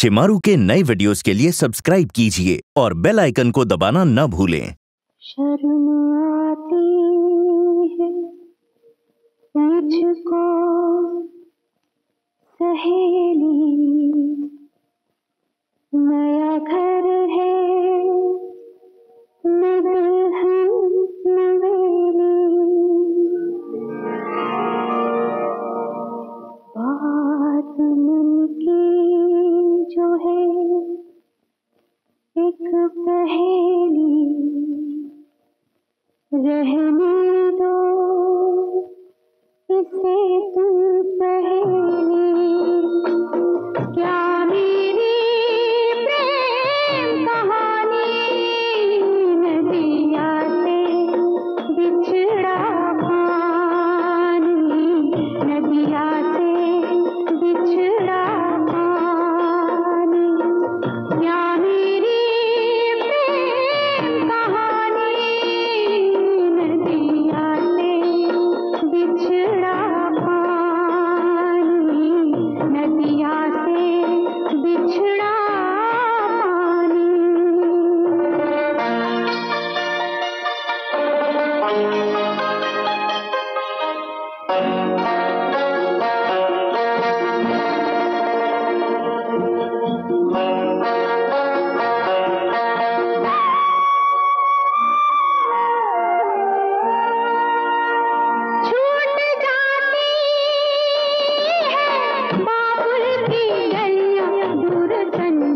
शिमारू के नए वीडियोस के लिए सब्सक्राइब कीजिए और बेल आइकन को दबाना न भूलें। शर्म आती है मुझको सहेली, नया घर है न दुल्हन नवेली, बात मन की जो है एक पहेली, रहने दो इसे तुम पहेली। क्या मेरी प्रेम कहानी नदिया से बिछड़ा पानी, नदिया से बिछड़ा पानी। क्या मेरी प्रेम कहानी नदिया से बिछड़ा पानी, नदिया से बिछड़ा पानी।